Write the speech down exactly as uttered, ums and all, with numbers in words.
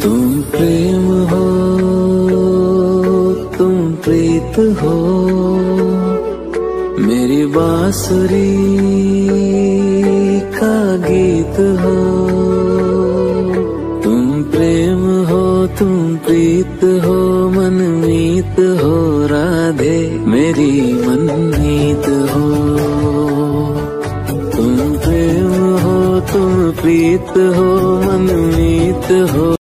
तुम प्रेम हो, तुम प्रीत हो, मेरी बांसुरी का गीत हो। तुम प्रेम हो, तुम प्रीत हो, मनमीत हो, राधे मेरी मनमीत हो। तुम प्रेम हो, तुम प्रीत हो, मनमीत हो।